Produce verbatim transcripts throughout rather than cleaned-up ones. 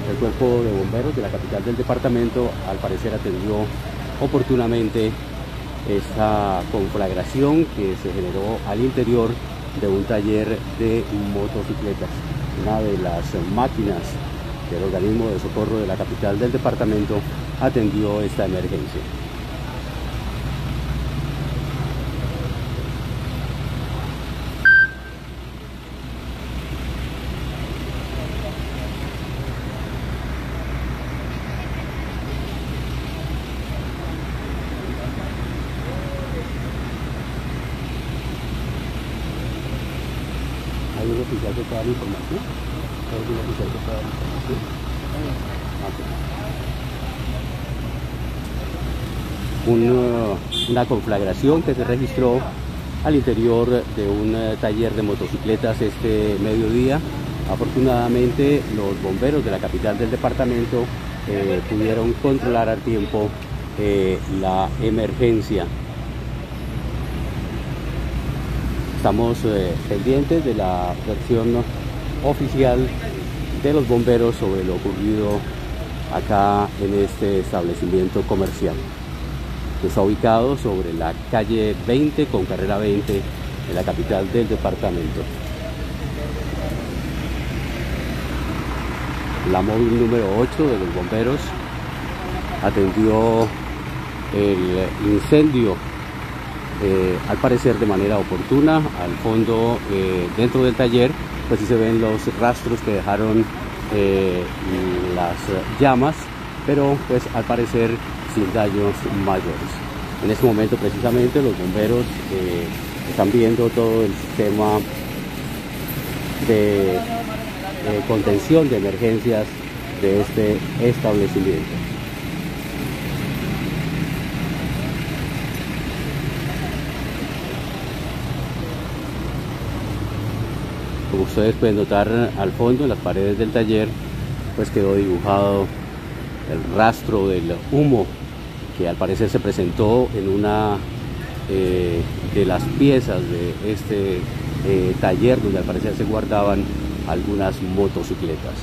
El cuerpo de bomberos de la capital del departamento al parecer atendió oportunamente esta conflagración que se generó al interior de un taller de motocicletas. Una de las máquinas del organismo de socorro de la capital del departamento atendió esta emergencia. ¿Hay un oficial que pueda dar información? ¿Hay algún oficial que pueda dar información? Okay. Un, una conflagración que se registró al interior de un taller de motocicletas este mediodía. Afortunadamente los bomberos de la capital del departamento eh, pudieron controlar a tiempo eh, la emergencia. Estamos eh, pendientes de la versión oficial de los bomberos sobre lo ocurrido acá en este establecimiento comercial, que está ubicado sobre la calle veinte con carrera veinte en la capital del departamento. La móvil número ocho de los bomberos atendió el incendio Eh, al parecer de manera oportuna. Al fondo, eh, dentro del taller, pues sí se ven los rastros que dejaron eh, las llamas, pero pues al parecer sin daños mayores. En este momento precisamente los bomberos eh, están viendo todo el sistema de eh, contención de emergencias de este establecimiento. Como ustedes pueden notar, al fondo, en las paredes del taller, pues quedó dibujado el rastro del humo que al parecer se presentó en una eh, de las piezas de este eh, taller, donde al parecer se guardaban algunas motocicletas.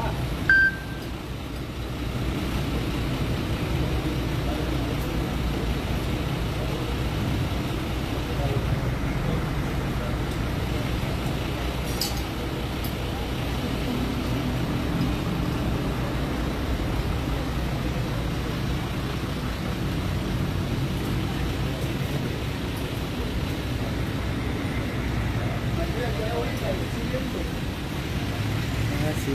Sí.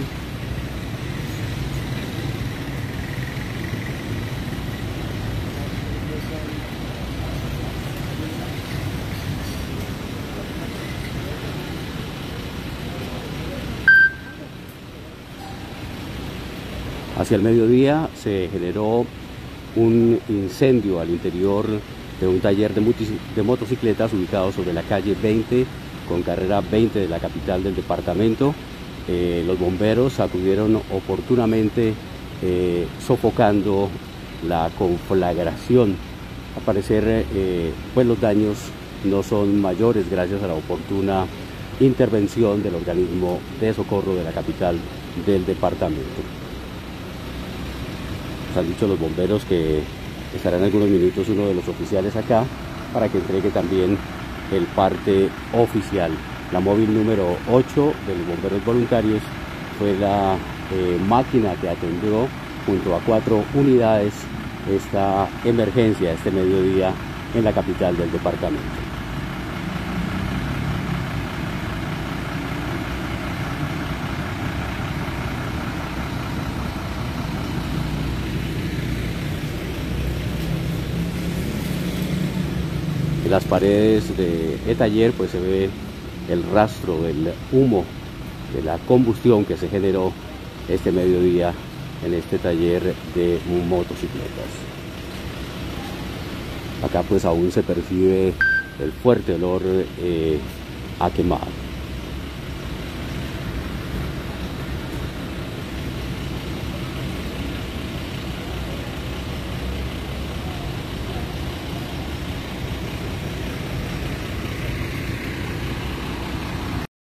Hacia el mediodía se generó un incendio al interior de un taller de, de motocicletas ubicado sobre la calle veinte con carrera veinte de la capital del departamento. Eh, los bomberos acudieron oportunamente eh, sofocando la conflagración. Al parecer eh, pues los daños no son mayores gracias a la oportuna intervención del organismo de socorro de la capital del departamento. Nos han dicho los bomberos que estarán en algunos minutos uno de los oficiales acá para que entregue también el parte oficial. La móvil número ocho de los bomberos voluntarios fue la eh, máquina que atendió junto a cuatro unidades esta emergencia este mediodía en la capital del departamento. En las paredes del taller pues se ve el rastro del humo de la combustión que se generó este mediodía en este taller de motocicletas. Acá pues aún se percibe el fuerte olor eh, a quemado.